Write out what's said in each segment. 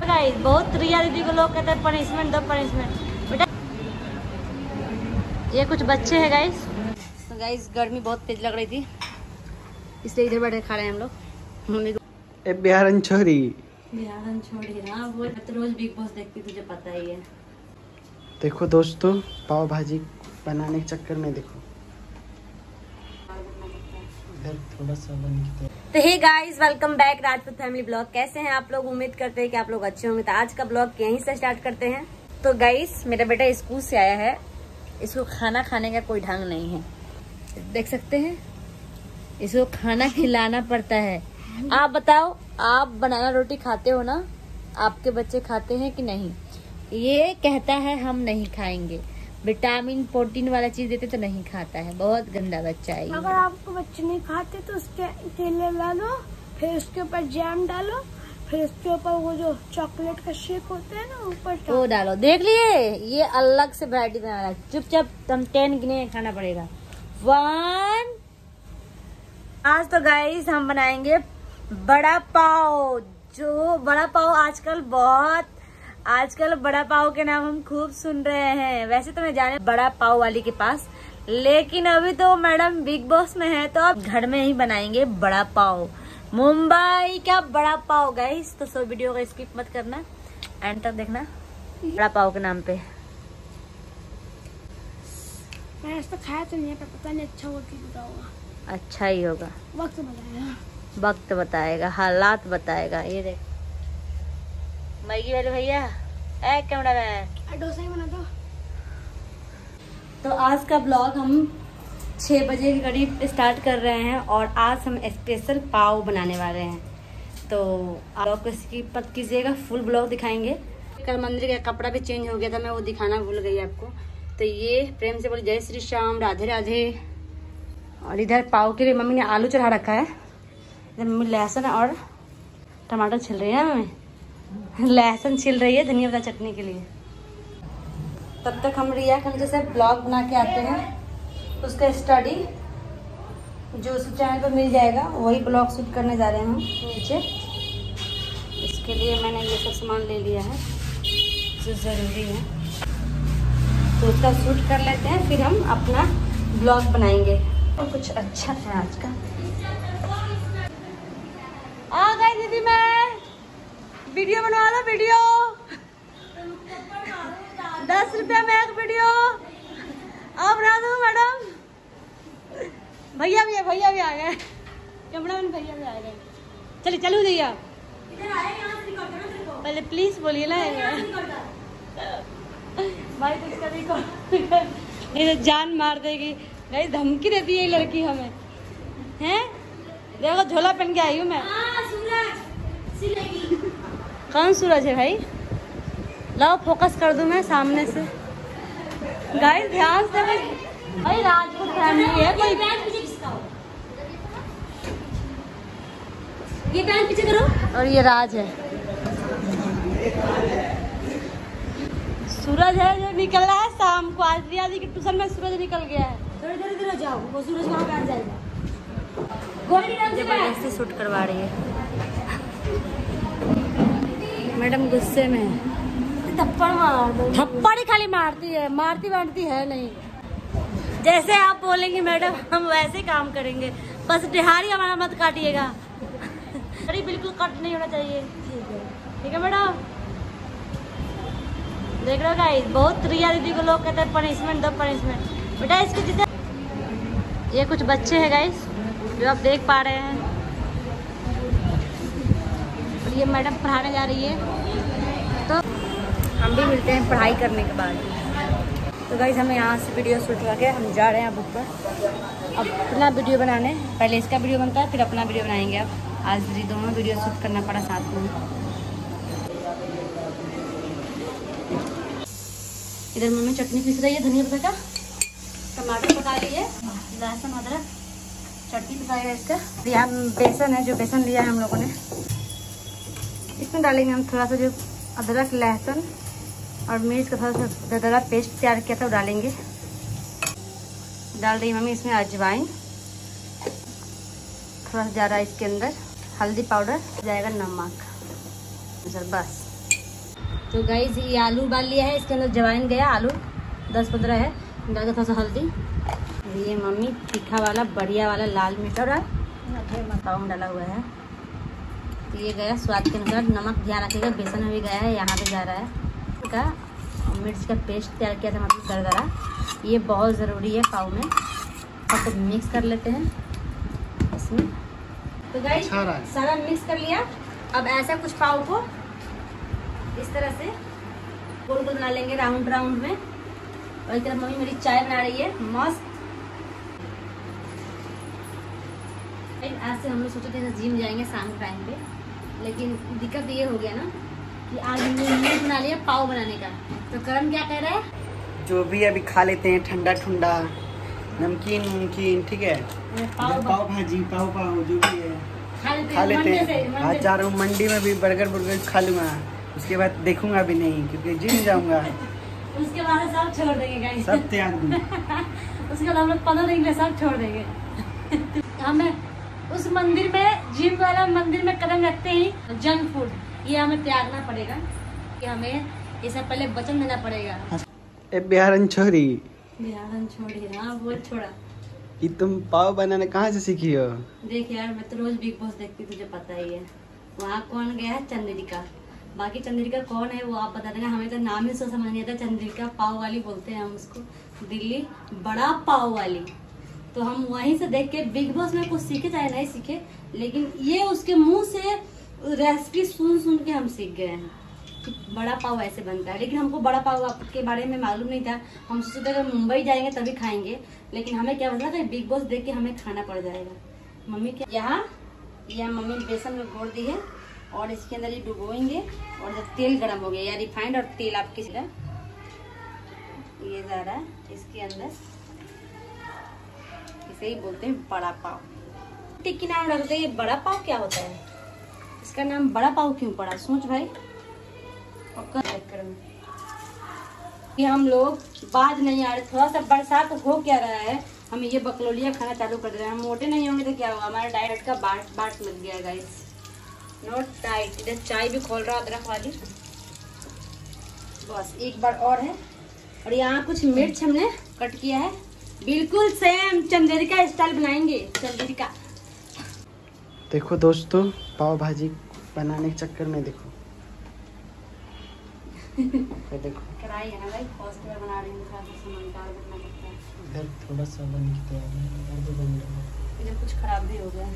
Guys बहुत रिया दीदी को लोग कहते हैं पनिशमेंट दो पनिशमेंट। बेटा ये कुछ बच्चे हैं गाइस। तो गाइस गर्मी बहुत तेज लग रही थी इसलिए इधर बैठे खा रहे हैं हम लोग। मम्मी को बिहारन छोरी हाँ वो तो रोज बिग बॉस देखती तुझे पता ही है। देखो दोस्तों पाव भाजी बनाने के चक्कर में देखो इधर थोड़ा सा बन। तो hey guys welcome back Rajput family blog. कैसे हैं आप लोग? उम्मीद करते हैं कि आप लोग अच्छे होंगे। तो आज का ब्लॉग यहीं से स्टार्ट करते हैं। तो गाइस मेरा बेटा स्कूल से आया है, इसको खाना खाने का कोई ढंग नहीं है, देख सकते हैं। इसको खाना खिलाना पड़ता है। आप बताओ, आप बनाना रोटी खाते हो ना? आपके बच्चे खाते हैं कि नहीं? ये कहता है हम नहीं खाएंगे, विटामिन प्रोटीन वाला चीज देते तो नहीं खाता है। बहुत गंदा बच्चा है। अगर आपको बच्चे नहीं खाते तो उसके केले डालो, फिर उसके ऊपर जैम डालो, फिर उसके ऊपर वो जो चॉकलेट का शेक होता है ना ऊपर वो डालो। देख लिए ये अलग से वैरायटी बना रहा है। चुपचाप हम 10 गिने खाना पड़ेगा। 1। आज तो गाइस हम बनाएंगे बड़ा पाव। जो बड़ा पाव आजकल बड़ा पाव के नाम हम खूब सुन रहे हैं। वैसे तो मैं जाने बड़ा पाव वाली के पास, लेकिन अभी तो मैडम बिग बॉस में है तो अब घर में ही बनाएंगे बड़ा पाव। मुंबई का बड़ा पाव गाइस। तो सब वीडियो को स्किप मत करना, एंड तक देखना। बड़ा पाव के नाम पे मैंने तो खाया तो नहीं है, पर पता नहीं अच्छा होगा कि बुरा होगा। अच्छा ही होगा, वक्त बताएगा। वक्त बताएगा, हालात बताएगा। ये देख मैगी वाले भैया, कैमरा मैन डोसा ही बना दो। तो आज का ब्लॉग हम 6 बजे के करीब स्टार्ट कर रहे हैं और आज हम स्पेशल पाव बनाने वाले हैं। तो आप को स्किप मत कीजिएगा, फुल ब्लॉग दिखाएंगे। कल मंदिर का कपड़ा भी चेंज हो गया था, मैं वो दिखाना भूल गई आपको। तो ये प्रेम से बोले जय श्री श्याम, राधे राधे। और इधर पाव के लिए मम्मी ने आलू चढ़ा रखा है। इधर मम्मी लहसुन और टमाटर छिल रही है। मम्मी लहसुन छिल रही है धनिया पत्ता चटनी के लिए। तब तक हम रिया के जैसे ब्लॉग बना के आते हैं। उसका स्टडी जो उस चैनल पर मिल जाएगा वही ब्लॉग शूट करने जा रहे हैं हम नीचे। इसके लिए मैंने ये सब सामान ले लिया है जो ज़रूरी है। तो उसका शूट कर लेते हैं, फिर हम अपना ब्लॉग बनाएंगे। और कुछ अच्छा है आज का। आ गई दीदी, मैं वीडियो बनवा लो। वीडियो 10 रुपया में एक वीडियो। आप बना दो मैडम। भैया भी आ गए, कैमरामैन भैया भी आ गए। चलिए चलो भैया, पहले प्लीज बोलिए ना भाई। तो इसका रिकॉर्ड ये तो जान मार देगी। नहीं धमकी देती है ये लड़की हमें, हैं? देखो झोला पहन के आई हूँ मैं। कौन सूरज है भाई? लाओ फोकस कर दूं मैं सामने से। गाइस ध्यान से भाई, राजपूत फैमिली है कोई। ये पैंट पीछे करो। और ये राज है, सूरज है जो निकल रहा है शाम को। आज रिया जी की ट्यूशन में सूरज निकल गया है। थोड़ी जाओ, वो सूरज वहाँ बैठ जाएगा। जबरदस्ती शूट करवा रही है मैडम, गुस्से में। थप्पड़ मार दो। थप्पड़ ही खाली मारती है, मारती है नहीं। जैसे आप बोलेंगे मैडम हम वैसे काम करेंगे, बस दिहाड़ी हमारा मत काटिएगा। अरे बिल्कुल कट नहीं होना चाहिए। ठीक है मैडम। देख रहे हो गाइस बहुत रिया दीदी को लोग कहते हैं पनिशमेंट दो पनिशमेंट। बेटा इसके जितने ये कुछ बच्चे हैं गाइस जो आप देख पा रहे हैं। और ये मैडम पढ़ाने जा रही है, तो हम भी मिलते हैं पढ़ाई करने के बाद। तो गाइस हमें यहाँ से वीडियो शूट करके हम जा रहे हैं अब ऊपर अपना वीडियो बनाने। पहले इसका वीडियो बनता है फिर अपना वीडियो बनाएंगे। अब आज दोनों वीडियो शूट करना पड़ा साथ में। इधर मम्मी चटनी पीस रही है धनिया पत्ता का, टमाटर पका लिए, लहसुन अदरक चटनी पकाएगा इसका। यहाँ बेसन है, जो बेसन लिया है हम लोगों ने, इसमें डालेंगे हम थोड़ा सा जो अदरक लहसुन और मिर्च का थोड़ा सा दरदरा पेस्ट तैयार किया था वो डालेंगे। डाल रही मम्मी इसमें अजवाइन, थोड़ा सा ज़्यादा इसके अंदर हल्दी पाउडर, जाएगा नमक, बस तो गाइस ये आलू उबाल लिया है, इसके अंदर जवाइन गया, आलू 10-15 है, डाल थोड़ा सा हल्दी। ये मम्मी तीखा वाला बढ़िया वाला लाल मिर्च और पाव में डाला हुआ है। तो ये गया स्वाद के अनुसार, नमक ध्यान रखिएगा, बेसन में भी गया है, यहाँ पे जा रहा है का मिर्च का पेस्ट तैयार किया था मतलब दरदरा। ये बहुत ज़रूरी है पाव में। अब तो मिक्स कर लेते हैं इसमें। तो गाइस सारा मिक्स कर लिया। अब ऐसा कुछ पाव को इस तरह से गोल गोल बना लेंगे राउंड राउंड में। और एक तरफ मम्मी मेरी चाय बना रही है मस्त। आज से हम लोग सोचे थे जिम जाएंगे शाम के टाइम पे, लेकिन दिक्कत ये हो गया ना कि आज हमने मीट बना लिया पाव बनाने का। तो करण क्या कह रहा है? जो भी अभी खा लेते हैं ठंडा ठंडा, नमकीन, ठीक है, पाव भाजी पाव जो भी है खा लेते हैं। आज जा रहा हूँ मंडी में भी बर्गर खा लूंगा, उसके बाद देखूंगा भी नहीं क्योंकि जिम जाऊंगा। उसके बाद सब छोड़ देंगे गाइस, सब त्याग दूंगा। उसके बाद हम लोग 15 दिन के लिए सब छोड़ देंगे। हमें उस मंदिर में, जिम वाला मंदिर में कदम रखते ही जंक फूड ये हमें त्यागना पड़ेगा, कि हमें ये सब पहले वचन देना पड़ेगा। बिहारन छोड़ी हाँ वो छोड़ा। कि तुम पाव बनाने कहाँ से सीखी हो? देख यार, मैं तो रोज बिग बॉस देखती हूँ, तुझे पता ही है। वहाँ कौन गया है? चंद्रिका। बाकी चंद्रिका कौन है वो आप बता देना, हमें तो नाम ही सो समझ नहीं आता। चंद्रिका पाव वाली बोलते हैं हम उसको, दिल्ली बड़ा पाव वाली। तो हम वहीं से देख के बिग बॉस में कुछ सीखे चाहे नहीं सीखे, लेकिन ये उसके मुंह से रेसिपी सुन के हम सीख गए हैं कि बड़ा पाव ऐसे बनता है। लेकिन हमको बड़ा पाव के बारे में मालूम नहीं था। हम सोचते थे अगर मुंबई जाएंगे तभी खाएंगे, लेकिन हमें क्या पता था बिग बॉस देख के हमें खाना पड़ जाएगा। मम्मी क्या यहाँ यह मम्मी ने बेसन में घोल दी है और इसके अंदर ये डुबोएंगे। और जब तेल गर्म हो गया या रिफाइंड और तेल आपके ये जा रहा है इसके अंदर, इसे ही बोलते हैं बड़ा पाव। टिक्की नाम रखते हैं। ये बड़ा पाव क्या होता है? इसका नाम बड़ा पाव क्यों पड़ा? सोच भाई। कि हम लोग बाज नहीं आ रहे, थोड़ा सा बरसात हो क्या रहा है, हम ये बकलोलिया खाना चालू कर रहे हैं। हम मोटे नहीं होंगे तो क्या होगा? हमारा डाइट का बाट लग गया गाइस, नॉट टाइट। इधर चाय भी खोल रहा अदरक वाली। बस एक बार और है। और यहाँ कुछ मिर्च हमने कट किया है, बिल्कुल सेम चंद्रिका स्टाइल बनाएंगे। चंद्रिका देखो दोस्तों, पाव भाजी बनाने के चक्कर में देखो देखो कढ़ाई है ना भाई, फास्ट में बना रही हूँ, थोड़ा सा समझदार बनना पड़ता है। इधर थोड़ा सा बन के बन रहा है, इधर कुछ खराब भी हो गया,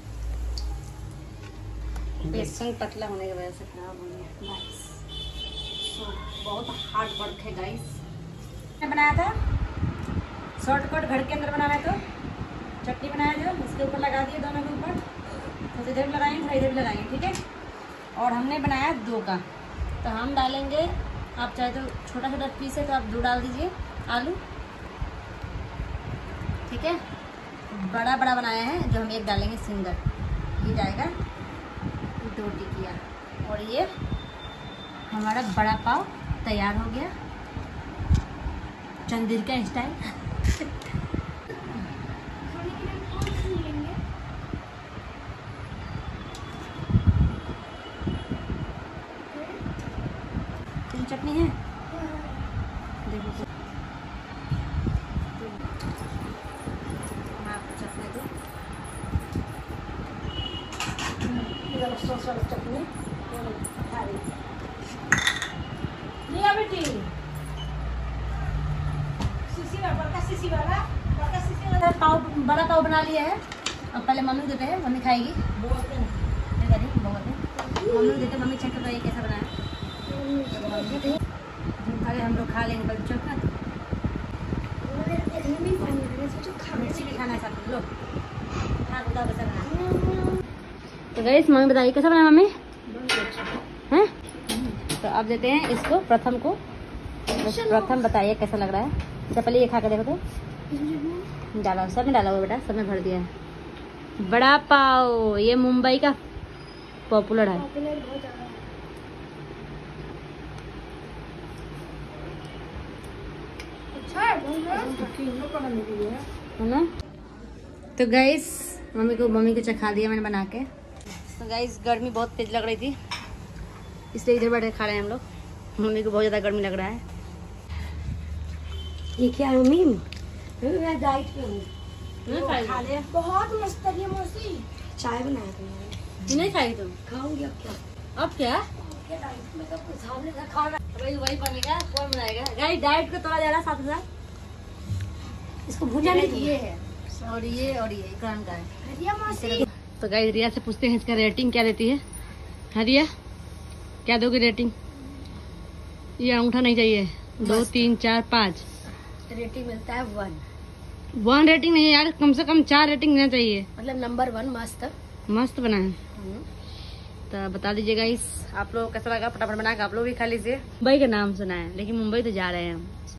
बेसन पतला होने की वजह से खराब हो गया गाइस। बहुत हार्ड वर्क है गाइस। मैं बनाया था शॉर्टकट, घर के अंदर बनाना है। तो चटनी बनाया जो इसके ऊपर लगा दिए, दोनों के ऊपर, तो इधर भी लगाएंगे, थोड़ा इधर भी लगाएंगे, ठीक है। और हमने बनाया 2 का, तो हम डालेंगे, आप चाहे तो छोटा छोटा पीस है तो आप 2 डाल दीजिए आलू, ठीक है। बड़ा बड़ा बनाया है जो हम 1 डालेंगे सिंगल, ये जाएगा 2 टिकिया। और ये हमारा बड़ा पाव तैयार हो गया चंद्रिका स्टाइल। चटनी है देखो, मैं आपको चटनी दूँ, सॉस वाला चटनी लिया बेटी, सीसी वाला पाव, बड़ा पाव बना लिया है। अब पहले मम्मी को देते हैं, मम्मी खाएगी। मम्मी को देते, मम्मी चेक कर रही है कैसा बनाया। अरे हम लोग खा लेंगे बच्चों का, मिर्ची भी खाना है सब लोग। तो गाइस मम्मी बताइए कैसा बनाया मम्मी? हैं? तो अब देते हैं इसको प्रथम को। प्रथम बताइए कैसा लग रहा है। तो पहले ये खा के देखो तो। डाला सब में, डाला हुआ बेटा, सब में भर दिया है। बड़ा पाव ये मुंबई का पॉपुलर है। है ना। तो गाइस मम्मी को चखा दिया मैंने बना के। तो गाइस गर्मी बहुत तेज लग रही थी, इसलिए इधर बैठे खा रहे हैं हम लोग। मम्मी को बहुत ज्यादा गर्मी लग रहा है। ये क्या है मम्मी? मैं डाइट पे हूँ। खा ले। बहुत मस्त है मौसी। चाय बनाया तुमने? नहीं खाई तुम? खाऊंगी। अब क्या? अब क्या? डाइट में तो कुछ हमने खाना वही बनेगा, कौन बनाएगा? गाइस डाइट को तोड़ा जा रहा साथ साथ। इसको भुजा नहीं, ये है और ये इकराम का है। हरिया मौसी। तो गाइस रिया से पूछते हैं इसका रेटिंग क्या देती है। हरिया क्या दोगे रेटिंग? ये अंगूठा नहीं चाहिए। 2 3 4 5 रेटिंग मिलता है 1 रेटिंग नहीं यार, कम से कम 4 रेटिंग देना चाहिए। मतलब नंबर 1 मस्त। मस्त बना है। तो बता दीजिएगा इस आप लोग कैसा लगा, फटाफट बना के आप लोग भी खा लीजिए। मुंबई का नाम सुना है लेकिन मुंबई तो जा रहे हैं हम।